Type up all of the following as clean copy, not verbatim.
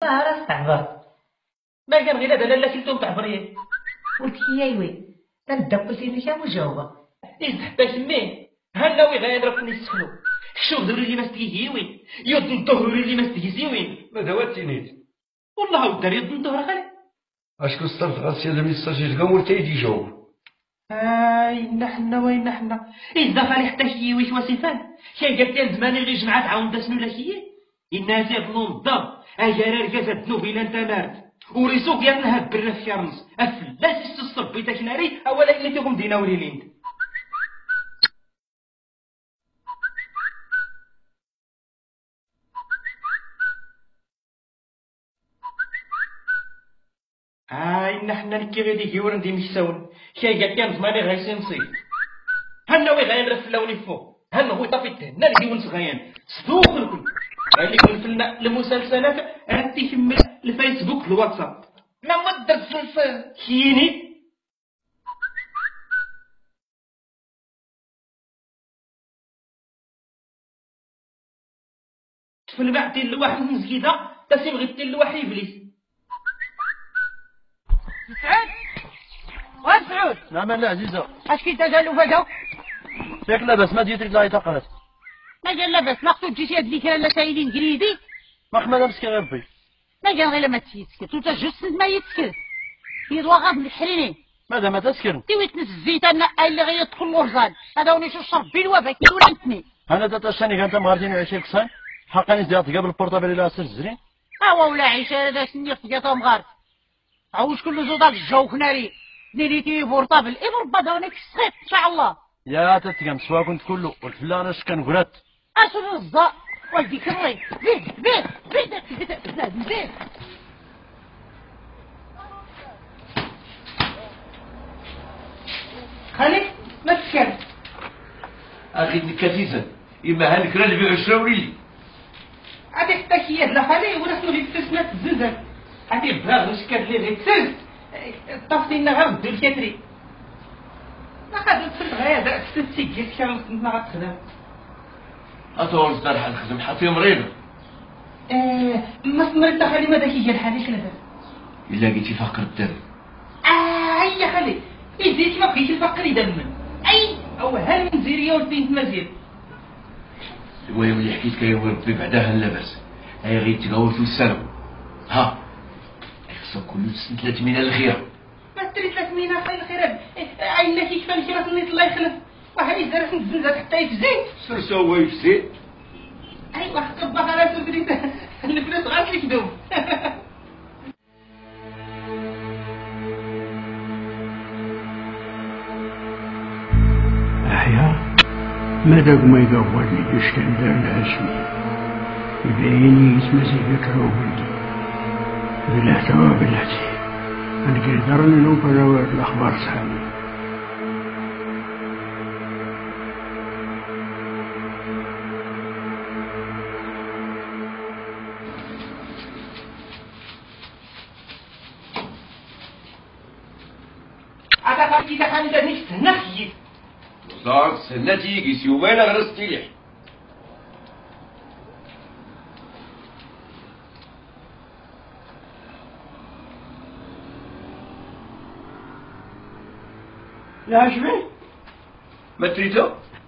راس تعبر ما كان غير هذا لا كلتهم تعبريه قلت يا وي تندبسي لي شي مجاوبه حتى تميه هناوي غيضربني السخلو شوف ضروري ما استيهيوين يد الظهر اللي ما استهزيوين ما دواتينيت والله ودار يد الظهر غير اشكو صرت غاسي هذا ميساجي كاع ورتي يجاوب إنا حنا وين حنا إذا خالي حتى شي ويش وصفان شي قالت لي زمان اللي جمعات عاون داسنو لا شي الناس يظنون الضب أجرى رجازة ذنوب إلا أنت نارد وريسوك يا هاد برا في شرمس أفلاس الصبي تاك ناري أولا اللي تيهم ديناوري ليند إنا حنا نكي غادي كيورن دي مشساون شي قالت لي زماني غايسين نصيب هنا وي غاين رفلاوني فوق هنا هو طافي تهنا الجيون صغيان صدوق الكل اللي كنفلنا المسلسلات عرفتي كمل الفيسبوك الواتساب ما مدر السلسل كيني في البعد ديال الواحد مسكيده تاسي بغيت دير الواحد ابليس سعود وسعود نعم لا عزيزة اش كي تجالو فجاو ياك لاباس ما جيت لا تقرات ما جا لاباس ما خصو تجي هاد الذكرى لا سايلين قريدي ما حماده مسكين غير ربي ما جا غير ما تيسكت وتا جوست ما يتسكت يدوا غاف الحرينين ماذا ما تسكن تي ويتنس الزيت انا اللي غيدخل الورزان هذا وني شو شرب بالوفا كي ولا انتني انا تتشاني كانت مغارتين وعشير كسان حقاني زيادة قبل البورطابل الى سر الزرين ولا عيشه هذا سني خديتهم غار عاوش كل زوداك الجو خناري نيريتي بورطابل بربا داونيك السخيط ان شاء الله يا تتقام سوا كنت كله قلت لا انا شكن قرات اسر الزا ولدي كري بيد خالد ما تسكر اخي كثيفا اما هالك راه اللي بيعشراولي لي عادي حتى كي لا خالي ولا شنو اللي تسمات الزنزان عادي بلا مشكل اللي غيتسز طافتي لنا غير ندير الكاتري ما قادر تفلت غير ستي ديال كامل كنت ما غتخدم اطول صدر الخدم حاطيه مريضه ما سمرت خالي ما داك يجي الحالي كندا الا لقيتي فقر الدم يا خالي إزيتي ما بقيتي الفقر يدمن أو هل من زيريا والبنت مزير المهم اللي حكيت كاين ربي بعدها لا باس هاي غير تقاول في السلام ها خصو كل سنة 300 الخير ما تري 300 خير الخير عينا كي كفى لي راه الله يخلف واحد يزرع الزنزات حتى يفزي سرسا هو يفزي واحد طبخ على سكريت الفلوس غير تكذب ماذاك ما يقول لي إسكندر الهاشمي يبيني يتمسك كروبلي بالاحتواء بلاتي أنا قدر نوبر الأخبار صحابي هذا فاكي دخل نفس نخيل وزارة سنتي قيس يومين غرستي لي لا شبيه ما تريدو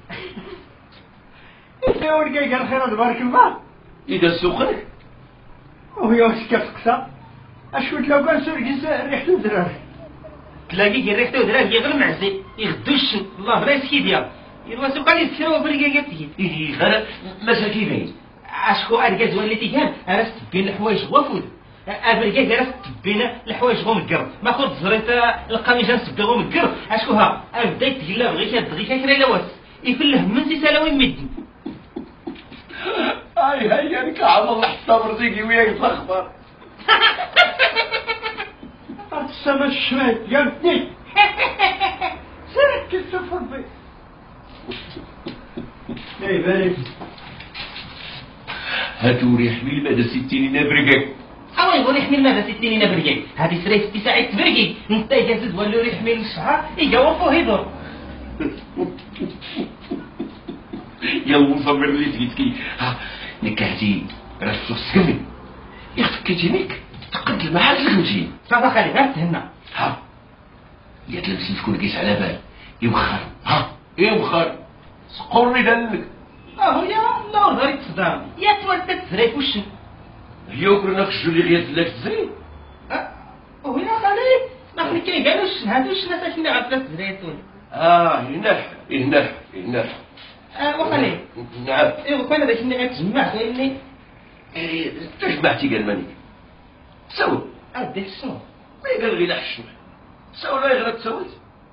إيه ورقاق الخير تبارك الله إذا سوقك وهي وسكت قصة أشوت لو كان سورقيس ريحته درار تلاقيه ريحته دراه يغلم معزي يغدوش الله بلا يسكي ديال يرواسو قال يسكروا برقاقاتي انا مساكين اشكو ارقاز وليتي كان راس تبين الحوايج وفود ابرقاق راس تبين الحوايج غمقر ما خد زريت القميص نسبه غمقر اشكو ها بدا يتقلا بغيت دغيا كرا لواس يفله من سي سلاوي مدن هاي انا كعب الله حتى مرزيقي وياك الاخبار السما الشمال يا ابني سرك السفر بي اي بارك هاتوا ريح من مدى 60 برقاق يقول يحمل ماذا 60 برقاق هذه سريت 9 برقاق انت يجازد ولو يحمل الشعر يجاوبوا يدور يلا صبر اللي تقيتكي ها نكهتي راه سكني يخفكيتي ميك تقد المحل الخمسين. صافا خالي غير تهنا. ها قالت لك تكون كيس على بال يبخر. ها يبخر سقورني دلك. يا الله غير تصدام يا تولد تزريك وش هي وكرنا خشو اللي غير لك تزري. ويا خالي ما خلي كيبانوش هادو الناس اللي غتلات زريتون. ينح وخالي نعم. وكان داك اللي غتجمع فاهمني. تجمعتي قال ماني سوي اديك شنو ما يقال غير حشمه سوي لا غير تسويت.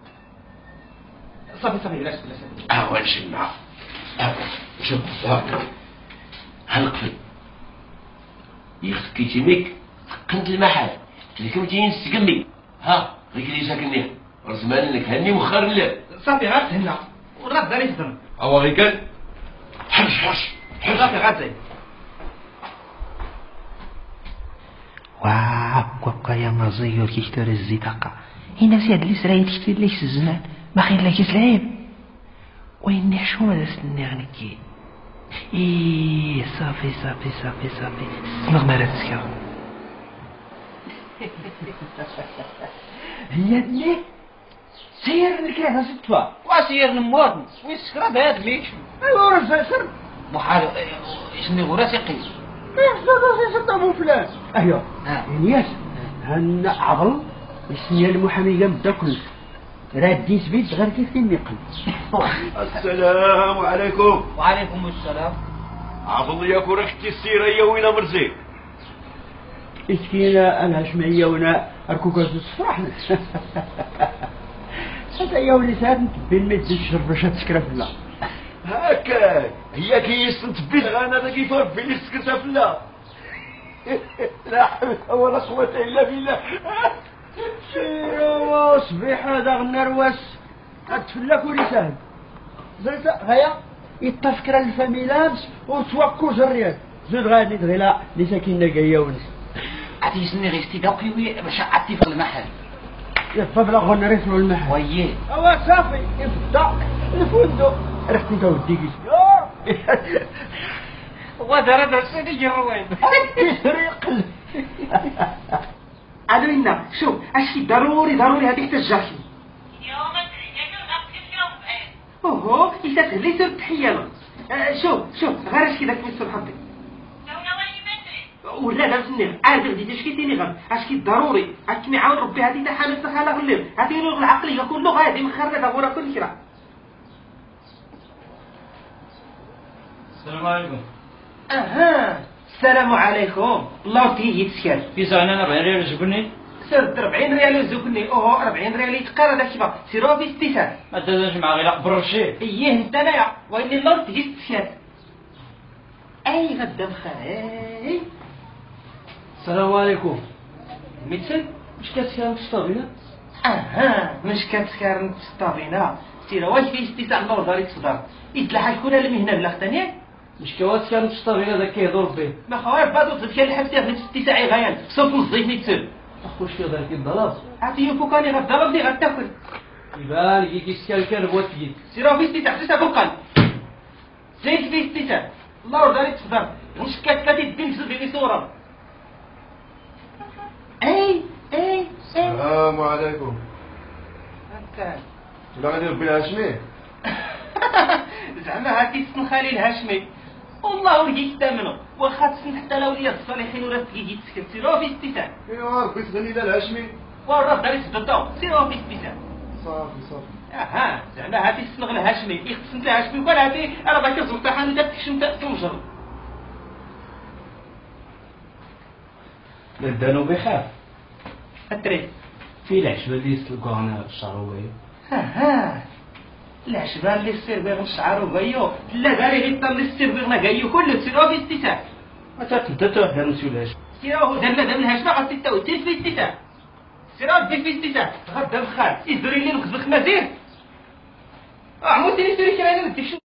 صافي بلاش نجمع شوف هاك هالقفل يخفكيتي ميك قنت المحل تلكم تيين نستقمي. ها غير اللي ساكنيه رزمان لك هني وخر له. صافي غير تهنا ورد داري صدم. هو غير قال حرش صافي غير زين. وابقى يا مزيور كيكتر الزيتاقة هنا سياد اللي سرايت كتير ليش الزمان ما خير لك يسلعب وين نحشو ماذا سنعني كي صافي سمغ مرات سكا هي اللي سير الكلام ستفا وسير الموطن ويسكر بهاد ليش ايوا راه سر محال شنو غورا سيقي سر ابو فلان. ايوا الياس هن عضل السنيه المحامي قام تاكل رادين سبيت غير كيف يقل. السلام عليكم. وعليكم السلام. عضل ياك وركتي السيره يا وين مرزي. مسكينة الهشمية ونا أركوكاز الصفرحنا. هذا يا ولي ساعات بين ما تشرب باش تسكر فلا. هكا هي كيس نتبيل غانا دا كيف ربي لي سكرتها فلا. لا حول ولا قوة إلا بالله. سيروا صبيح هذا غنرواس أتفلك ولي سهل. زرت غايا يتفكر الفاميلانس وتوكوز الريال. زود غادي تغيلا اللي ساكنة كايا ونس. عطي سني غير استداقي باش عطي في المحل. يفضل غن ريفلو المحل. وييه. أوا صافي يفضل الفندق. رحت انت وديك ودار هذا السيدي وين يسرق. الو إنا شوف اشكي ضروري هذه تجاكي. اوهو إذا تهلي سر تحيانا. شوف غير اشكي داك ميسو حظي ولا لا بسني عارف غدي تشكيتيني غير اشكي ضروري اكمي عاون ربي هذه تا حامل سخاله غليل هذه لغه العقليه كله غادي مخربه دابا كل شيء. السلام عليكم. السلام عليكم. الله تيجي تسكر في زعنا 40 ريال جبني سرد 40 ريال يزوقني. 40 ريال يتقرا داك الشيء سيروا في استيسان ما تزاج مع غير برشي. ايه انت نايا وين الله تيجي تسكر اي غدا بخير. السلام عليكم. ميتسن مش كتسكر تشطبينا؟ مش كتسكر تشطبينا سيرا واش في استيسان الله دارك صدر يتلاحق شكون المهنه بلا ثانيه مش كواتسكر تشطبينا داك كيهضر به. ما خويا بعضو تبكي الحبسه في استيساعي غيان صوت الزيت نيتسن اخوش كي دارك الضلاب. عطيه فوكاني غضرب لي غتاكل يبان كي كيسكر الكرب وتجي. سيرا في استيساع حتى بقال زيت في استيساع الله دارك صدر مش كتلاتي الدين في صوره. اي السلام عليكم. هكا لا غادي ربي الهاشمي. زعما هاكي تسن خالي الهاشمي والله ورجيك تامنو واخا تسن حتى لوليات الصالحين ولا تجي تسكت سيروا في استيسان. ايوا ربي تغني لا الهاشمي. والرب داري صدتو سيروا في استيسان. صافي. زعما هاتي تسن غير الهاشمي يخصن الهاشمي وقال هاتي راه باك تزوطها انت تكشم تنجر. بدانو بخاف. التري في العشبه اللي يسلقوا هنا الشعرويه. العشبه اللي السير بغ الشعر وغيو لا داري غير طم السير بغنا غيو كله سيروا في استيسان. انت تروح مسؤول سيروا درنا دم الهاشمه غادي تاوتي في استيسان. سيروا دير في استيسان غدا بخير يدري لي نخزخ مزير عمودي لي سيري كرانا نديك